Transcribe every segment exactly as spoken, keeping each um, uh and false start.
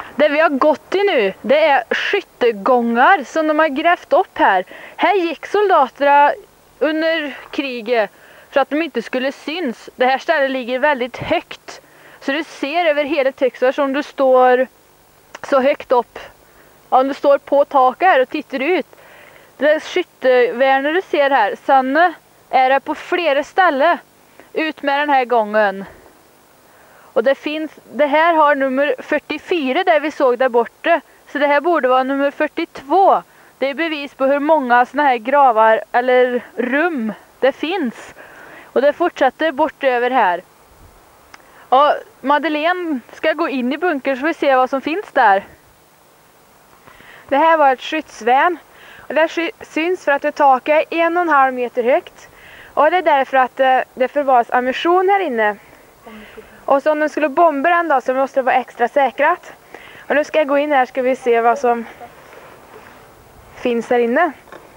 Det vi har gått i nu, det är skyttegångar som de har grävt upp här. Här gick soldaterna under kriget för att de inte skulle syns. Det här stället ligger väldigt högt. Så du ser över hela Texas om du står så högt upp. Om du står på taket här och tittar ut. Det är skyttevärner du ser här. Sanne är det på flera ställen ut med den här gången. Och det finns, det här har nummer fyrtiofyra där vi såg där borta. Så det här borde vara nummer fyrtiotvå. Det är bevis på hur många såna här gravar eller rum det finns. Och det fortsätter bort över här. Och Madeleine ska gå in i bunkern så vi ser vad som finns där. Det här var ett skyddsvärn. Och det syns för att det taket är en och en halv meter högt. Och det är därför att det förvaras ammunition här inne. Och så om de skulle bomba den då så måste det vara extra säkrat. Och nu ska jag gå in här ska vi se vad som finns här inne.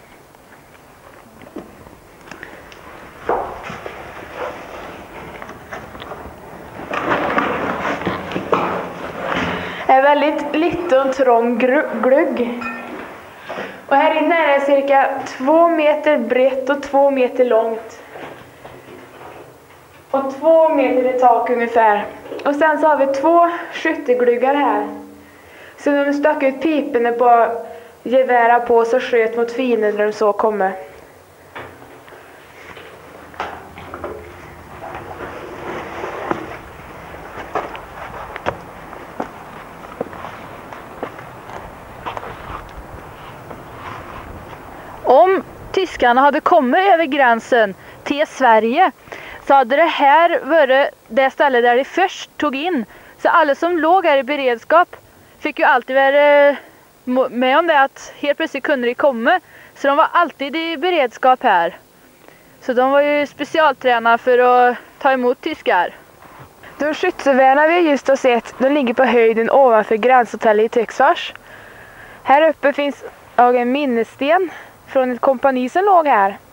Det är väldigt liten och trång glugg. Och här inne är det cirka två meter brett och två meter långt. Och två meter i tak ungefär. Och sen så har vi två skyttegluggar här. Så när de stack ut piporna på gevära på så sköt mot fienden när de så kommer. Om tyskarna hade kommit över gränsen till Sverige så hade det här varit det ställe där de först tog in. Så alla som låg här i beredskap fick ju alltid vara med om det att helt plötsligt kunde de komma. Så de var alltid i beredskap här. Så de var ju specialtränade för att ta emot tyskar. De skyttevärna vi just har sett, de ligger på höjden ovanför gränshotellet i Texas. Här uppe finns en minnessten från ett kompani som låg här.